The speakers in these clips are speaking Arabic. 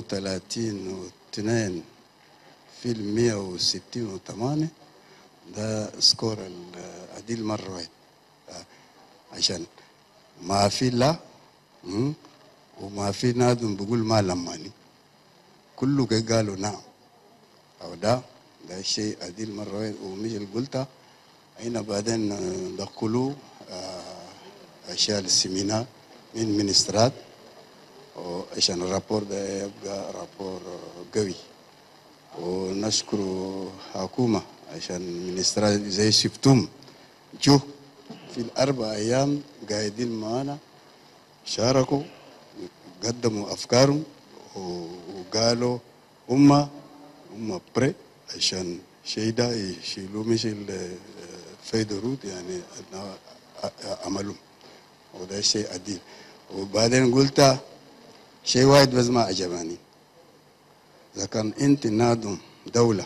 32.168 ده سكور العديل مرة واحد. عشان ما في لا وما في نادم بيقول ما لماني، كله قالوا نعم أو ده الشيء عديل مرة واحد. ومش اللي قلتها هنا بعدين دخلوا أشياء السمينار من منسترات عشان الرابور ده يبقى رابور قوي. ونشكر حكومة عشان منسترات زي شفتم جو في الأربع أيام قاعدين معنا، شاركوا قدموا أفكارهم وقالوا هم بري عشان شيء ده يشيلوا مش الفيدروت يعني عملوا، وده شيء عديل. وبعدين قلت شيء واحد بس ما عجبني، إذا كان أنت نادم دولة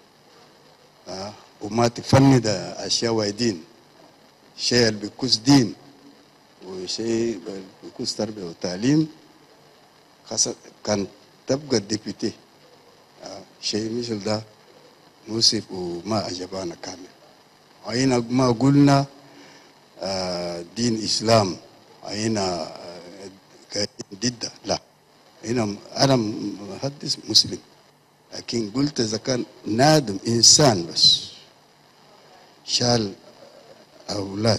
وما تفند أشياء وايدين، شيء اللي بيكوس دين وشيء بيكوس تربية وتعليم، خاصة كان تبقى الديبيتي شيء مثل ده نوصف وما عجبنا كامل. وهنا ما قلنا دين إسلام هنا ضد، لا، هنا أنا محدث مسلم، لكن قلت إذا كان نادم إنسان بس شال أولاد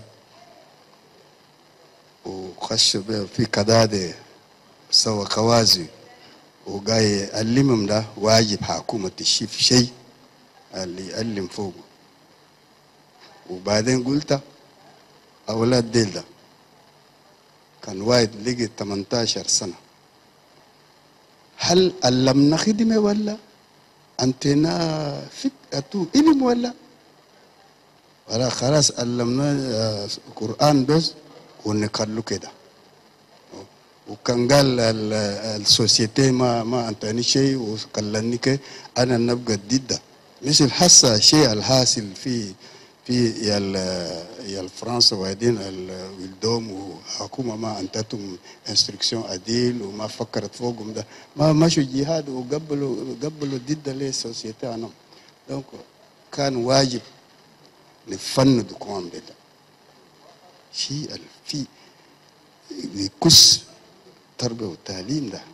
وخش في كدادة سوى كوازي وقاي يعلمهم، ده واجب حكومة تشيف شيء اللي يعلم فوقه. وبعدين قلت أولاد ديل ده كان واحد لقي 18 سنة، هل علمنا خدمة ولا أنتنا فكرة علم ولا خلاص علمنا قرآن بس ونقله كده. وكان قال السوسيتي ما أنتني شيء وكلني كي أنا نبقى ضده، مثل حاسة شيء الحاصل في فرنسا وبعدين الولدوم وحكومة ما أنتتهم انستركسيون عديل وما فكرت فوقهم، ده ما مشوا جهاد وقبلوا ضد للسوسيتي عنهم. دونك كان واجب نفند كمان ده شيء في يكس تربية والتعليم، ده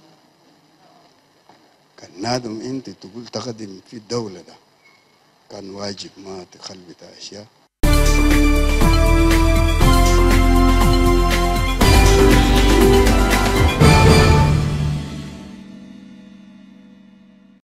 كان نادم انت تقول تخدم في الدولة، ده كان واجب ما تخلي بتاع اشياء